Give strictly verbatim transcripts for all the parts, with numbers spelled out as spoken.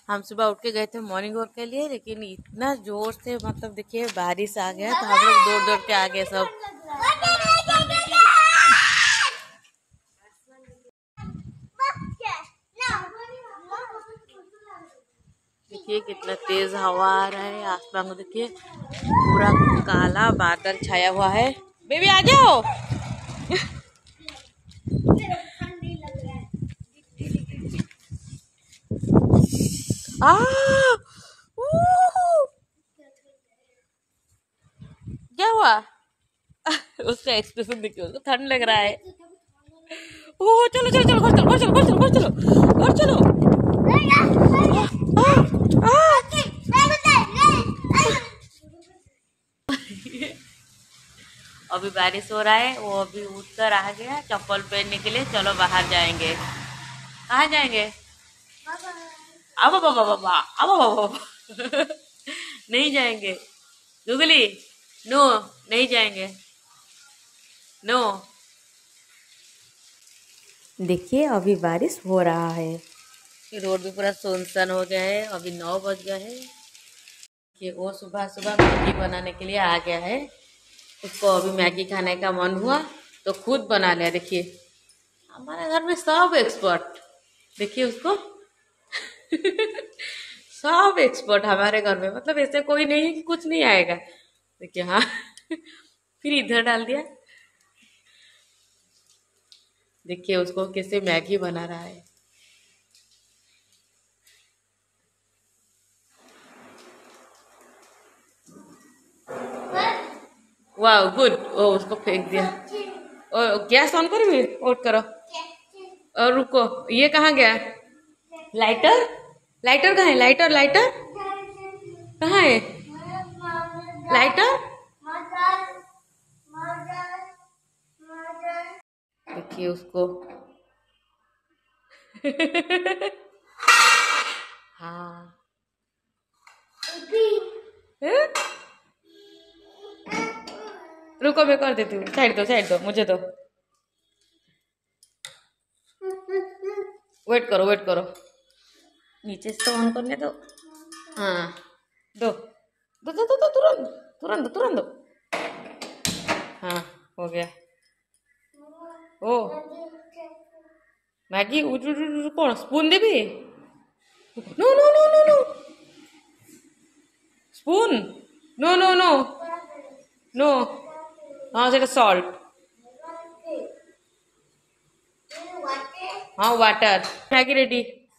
हम सुबह उठ के गए थे मॉर्निंग वॉक के लिए, लेकिन इतना जोर से मतलब देखिए बारिश आ गया तो हम लोग दौड़ दौड़ के आ गए सब। देखिए कितना तेज हवा आ रहा है, आसमान में देखिए पूरा काला बादल छाया हुआ है। बेबी आ जाओ। आ क्या हुआ? उसका एक्सप्रेशन देखिए, उसको ठंड लग रहा है। ओ चलो चलो चलो घर चलो घर चलो घर चलो घर चलो घर चलो। आ, आ, आ। अभी बारिश हो रहा है, वो अभी उठकर आ गया चप्पल पहनने के लिए। चलो बाहर जाएंगे। कहाँ जाएंगे? अब बाबा बाबा अब बाबा नहीं जाएंगे गुगली, नो नहीं जाएंगे, नो। देखिए अभी बारिश हो रहा है, रोड भी पूरा सुनसान हो गया है। अभी नौ बज गया है कि वो सुबह सुबह मैगी बनाने के लिए आ गया है। उसको अभी मैगी खाने का मन हुआ तो खुद बना लिया। देखिए हमारे घर में सब एक्सपर्ट, देखिए उसको सब एक्सपर्ट हमारे घर में, मतलब ऐसे कोई नहीं है कि कुछ नहीं आएगा। देखिए हाँ फिर इधर डाल दिया। देखिए उसको कैसे मैगी बना रहा है। वाह गुड। ओ उसको फेंक दिया। और गैस ऑन करो, भी ऑन करो। और रुको, ये कहाँ गया? लाइटर, लाइटर कहाँ है? लाइटर लाइटर कहाँ है? लाइटर देखिए उसको हाँ रुको मैं कर देती हूँ। साइड दो साइड दो, मुझे दो। वेट करो वेट करो, नीचे से तो ऑन करने दो। हाँ दो दो दो दो, दो तुरंत तुरंत तुरंत दो। हाँ हो गया। ओ मैगी कौन स्पून देवी? No no no no no spoon, no no no no. हाँ सेटा सॉल्ट, हाँ वाटर। Maggi ready.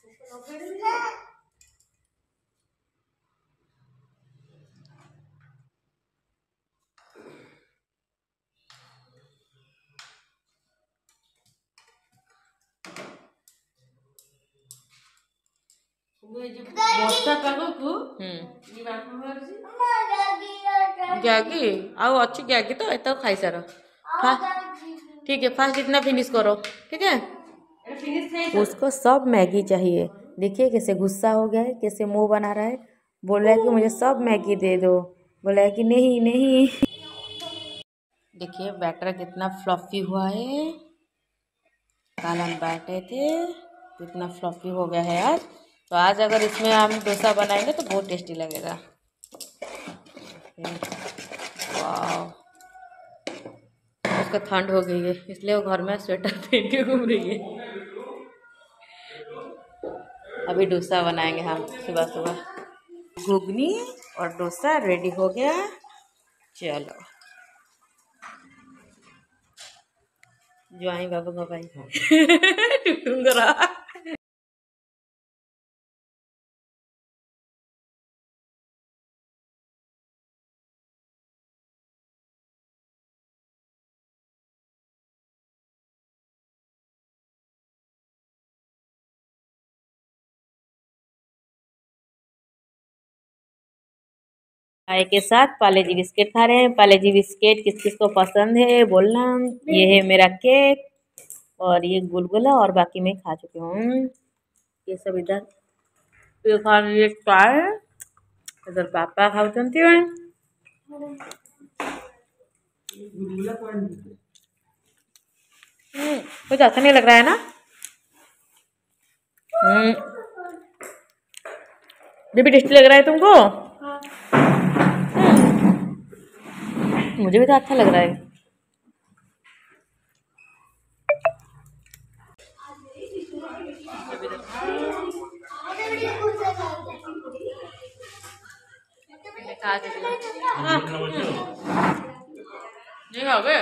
ବର୍ଷା ପାଗକୁ ଗ୍ୟାଗି ଆଉ ଅଛି ଗ୍ୟାଗି ତ ଏତ ଖାଇସାର। ठीक है फास्ट इतना फिनिश करो, ठीक है। उसको सब मैगी चाहिए। देखिए कैसे गुस्सा हो गया है, कैसे मुंह बना रहा है। बोल रहा है कि मुझे सब मैगी दे दो। बोला है कि नहीं नहीं। देखिए बैटर कितना फ्लफी हुआ है। कल हम बैठे थे तो इतना फ्लफी हो गया है आज। तो आज अगर इसमें हम डोसा बनाएंगे तो बहुत टेस्टी लगेगा। वाह उसका ठंड हो गई है इसलिए वो घर में स्वेटर पहन के घूम रही है। अभी डोसा बनाएंगे हम सुबह सुबह। घुगनी और डोसा रेडी हो गया। चलो ज्वाई बाबू का भाई टुटूंगरा। चाय के साथ पार्ले जी बिस्किट खा रहे हैं। पार्ले जी बिस्किट किस किस को पसंद है बोलना। ये है मेरा केक और ये गुलगुला और बाकी मैं खा चुकी हूँ। ये सब इधर ये खा लिए चाय, इधर पापा खाते हैं। कुछ अच्छा नहीं लग रहा है ना। बेबी टेस्टी लग रहा है तुमको? हाँ। मुझे भी तो अच्छा लग रहा है। नहीं खाओगे?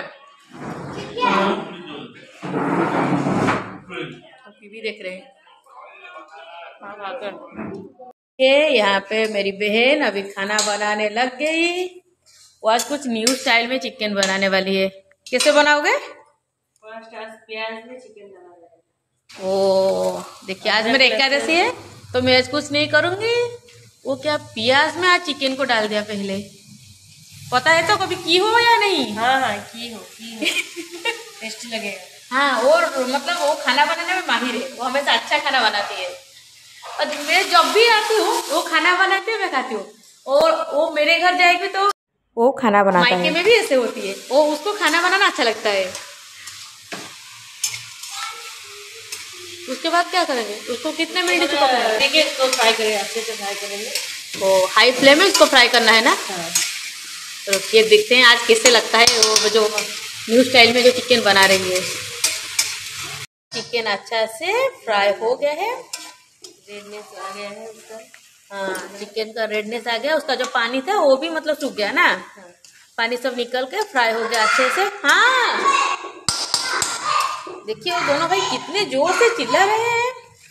टीवी देख रहे हैं। यहाँ पे मेरी बहन अभी खाना बनाने लग गई। वो आज कुछ न्यू स्टाइल में चिकन बनाने वाली है। कैसे बनाओगे? प्याज में चिकन बनाना। ओ देखिए, आज मेरा एकादशी है तो मैं आज कुछ नहीं करूंगी। वो क्या प्याज में आज चिकन को डाल दिया पहले। पता है तो कभी की हो या नहीं? हाँ हाँ की हो, की हो। टेस्टी लगेगा। हाँ, और मतलब वो खाना बनाने में माहिर है। वो हमेशा अच्छा खाना बनाती है और मैं जब भी आती हूँ वो खाना बनाती है, मैं खाती हूँ। और वो मेरे घर जाएगी तो वो खाना बनाता है। मायके में भी ऐसे होती है, वो उसको खाना बनाना अच्छा लगता है। उसके बाद क्या करेंगे? उसको कितने मिनट से पकाएंगे? ठीक है, इसको फ्राई करेंगे, अच्छे से फ्राई करेंगे। वो हाई फ्लेम में इसको फ्राई करना है ना? हाँ। तो ये देखते हैं आज कैसे लगता है वो जो न्यू स्टाइल में जो चिकन बना रही है। चिकन अच्छा से फ्राई हो गया है, रेडनेस आ गया है उसका। हाँ, चिकन का रेडनेस आ गया। उसका जो पानी था वो भी मतलब सूख गया ना। हाँ। पानी सब निकल के फ्राई हो गया अच्छे से। हाँ देखिए, वो दोनों भाई कितने जोर से चिल्ला रहे हैं।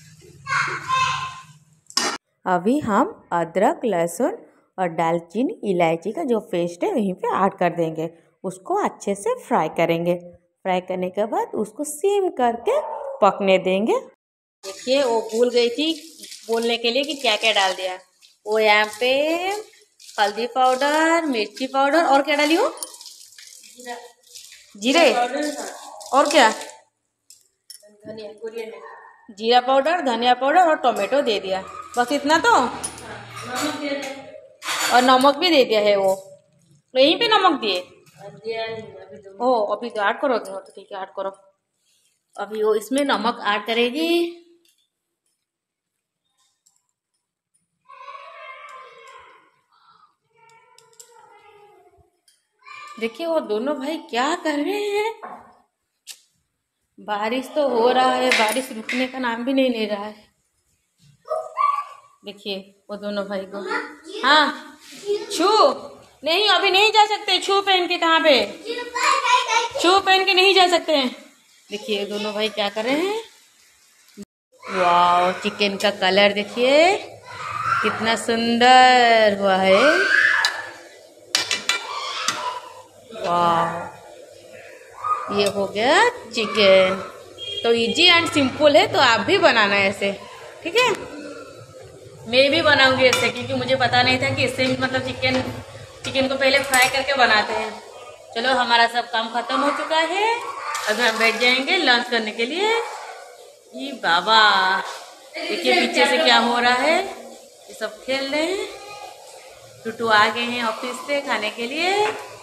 अभी हम अदरक, लहसुन और दालचीनी, इलायची का जो पेस्ट है वहीं पे ऐड कर देंगे। उसको अच्छे से फ्राई करेंगे। फ्राई करने के बाद उसको सिम करके पकने देंगे। देखिए, वो भूल गई थी बोलने के लिए कि क्या क्या डाल दिया। वो यहाँ पे हल्दी पाउडर, मिर्ची पाउडर और क्या डाली हो? जीरा, जीरे और क्या? धनिया, जीरा पाउडर, धनिया पाउडर और टोमेटो दे दिया। बस इतना तो? और नमक भी दे दिया है। वो यहीं पे नमक दिए? ओ अभी तो ऐड करोगे? तो ठीक है, ऐड करो। अभी वो इसमें नमक ऐड करेगी। देखिए, वो दोनों भाई क्या कर रहे हैं। बारिश तो हो रहा है, बारिश रुकने का नाम भी नहीं ले रहा है। देखिए वो दोनों भाई को। हाँ, छू नहीं, अभी नहीं जा सकते। छू पहन के कहाँ पे? छू पहन के नहीं जा सकते हैं। देखिए दोनों भाई क्या कर रहे हैं। वाह, चिकन का कलर देखिए कितना सुंदर हुआ है। वाह, ये हो गया चिकन। तो इजी एंड सिंपल है, तो आप भी बनाना है ऐसे, ठीक है? मैं भी बनाऊंगी ऐसे, क्योंकि मुझे पता नहीं था कि इससे मतलब चिकन चिकन को पहले फ्राई करके बनाते हैं। चलो, हमारा सब काम खत्म हो चुका है। अभी हम बैठ जाएंगे लंच करने के लिए। ये बाबा देखिए पीछे से क्या हो रहा है। ये सब खेल रहे हैं। टूटू आ गए हैं ऑफिस से खाने के लिए।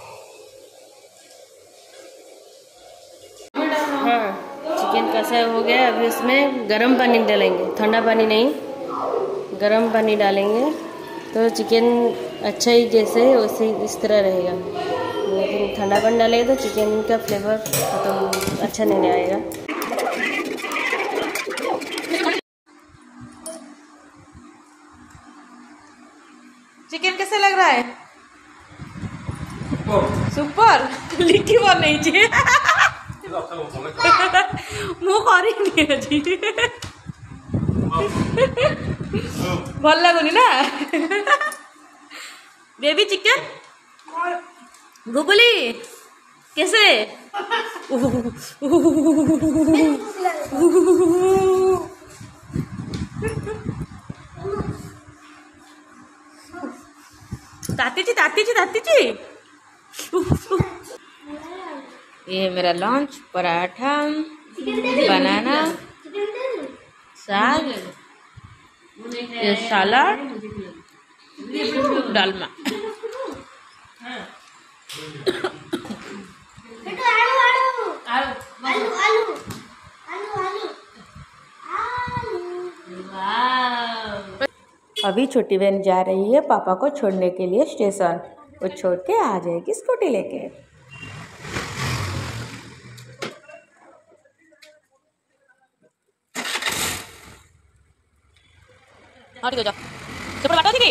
हाँ, चिकन कसा हो गया। अभी उसमें गर्म पानी डालेंगे, ठंडा पानी नहीं, गर्म पानी डालेंगे तो चिकन अच्छा ही जैसे वैसे इस तरह रहेगा। लेकिन ठंडा पानी डालेंगे तो चिकन का फ्लेवर तो अच्छा नहीं आएगा। चिकन कैसे लग रहा है? सुपर। लिखी बात नहीं चाहिए। मुँह करी नहीं अच्छी। भल लगुनि ना बेबी चिकन गुगली कैसे? ताती जी ताती जी ताती जी। ये मेरा लंच, पराठा, बनाना, साग, ये सलाद, डालमा। अभी छोटी बहन जा रही है पापा को छोड़ने के लिए स्टेशन। वो छोड़ के आ जाएगी स्कूटी लेके। हाँ ठीक है, जाओ बाटा थी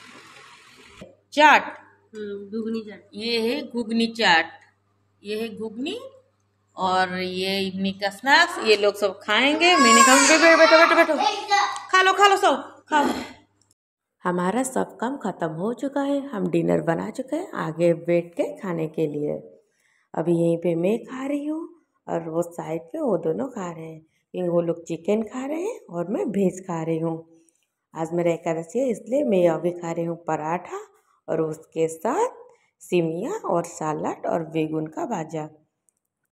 चाट। घुगनी चाट। ये है घुगनी चाट, ये है घुगनी और ये इवनिंग का स्नैक्स। ये लोग सब खाएंगे, मैंने कहा बैठो बैठो बैठो बैठो खा लो खा लो सब खाओ। हमारा सब काम खत्म हो चुका है, हम डिनर बना चुके हैं, आगे बैठ के खाने के लिए। अभी यहीं पे मैं खा रही हूँ और वो साइड पे वो दोनों खा रहे हैं, क्योंकि वो लोग चिकन खा रहे हैं और मैं वेज खा रही हूँ। आज मेरा एकादशी है, इसलिए मैं अभी खा रही हूँ पराठा और उसके साथ सिमिया और सलाद और बेगुन का भाजा।